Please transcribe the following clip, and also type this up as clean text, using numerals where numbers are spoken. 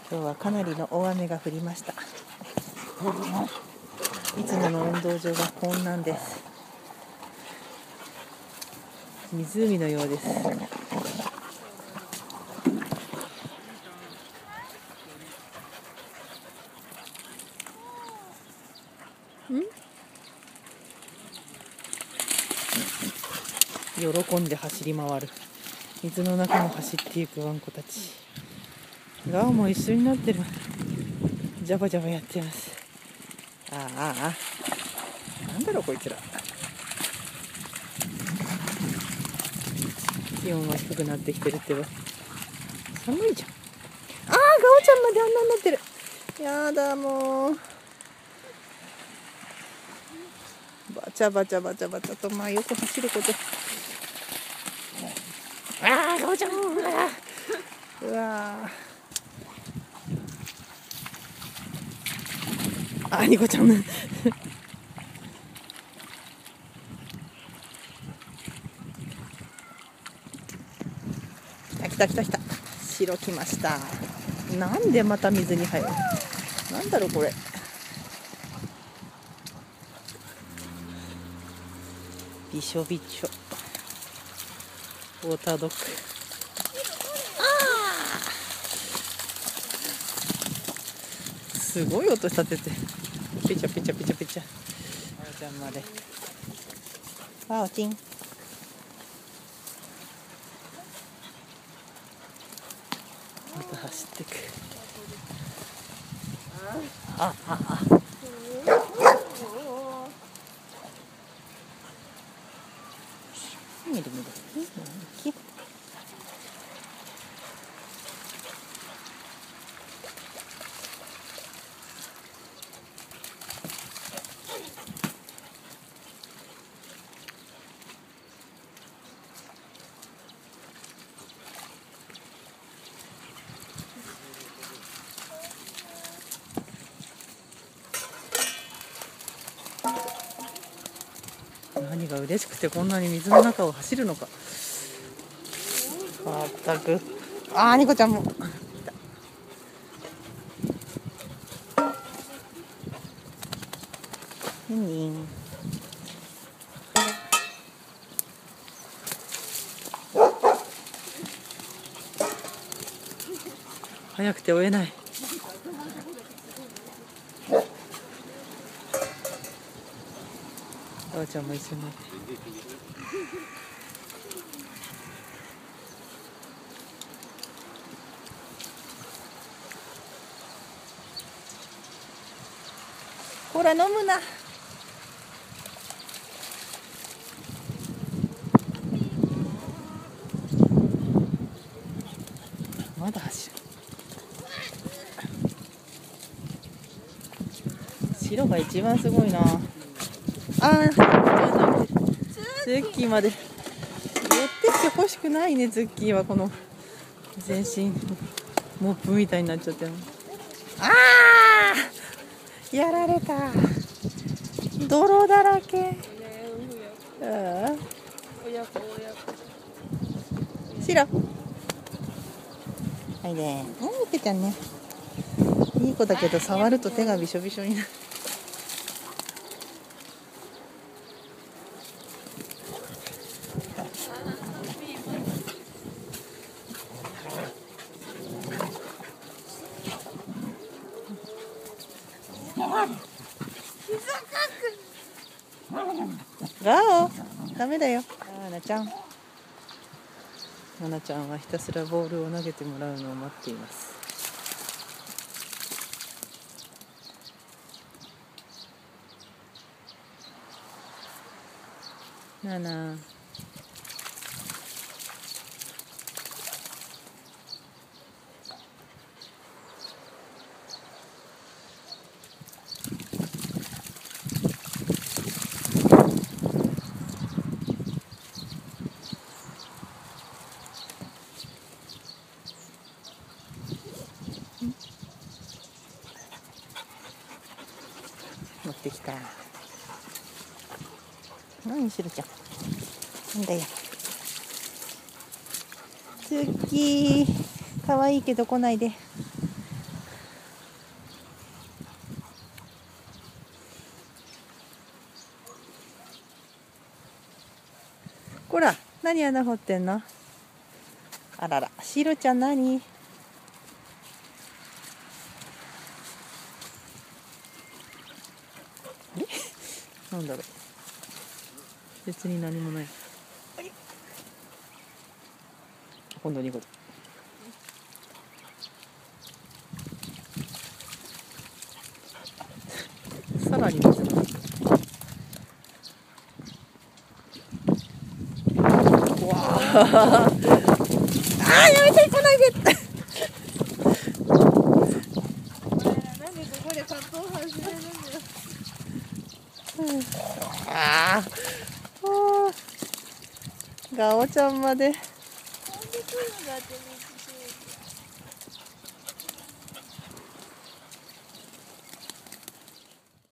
今日はかなりの大雨が降りました。いつもの運動場がこんなんです。湖のようです。喜んで走り回る。水の中を走っていくワンコたち。ガオも一緒になってる。ジャバジャバやってます。なんだろうこいつら。気温は低くなってきてるってば寒いじゃん。ガオちゃんまであんなになってる。やだもう。バチャバチャバチャバチャと真横走ること。ガオちゃん。うわニコちゃん。来た。白来ました。なんでまた水に入る。なんだろうこれ。びしょびしょ。ウォータードッグ。すごい音立てて。ピチャ。ガオちゃんまで。ガオチン。また走ってく。見る。何が嬉しくてこんなに水の中を走るのか。まったく。ニコちゃんも。早くて追えない。ガオちゃんも一緒になって。ほら飲むな。まだ走る。白が一番すごいな。ズッキーまで寄ってきてほしくないね。ズッキーはこの全身モップみたいになっちゃってる。やられた。泥だらけ。白。はいね。いけちゃんね。いい子だけど触ると手がびしょびしょになる。ガオ、ダメだよ。ナナちゃんはひたすらボールを投げてもらうのを待っています。ナナ。持ってきた。何するちゃん。なんだよ。ツッキー。可愛いけど来ないで。 こら、何穴掘ってんの？あらら、シロちゃん何？あれなんだろう。別に何もない。今度2個だ。さらに水が。うわあ、やめて、来ないで。 なんでここで葛藤を始めるんだよ。 ああ、ガオちゃんまで。 なんで来るんだって道しる。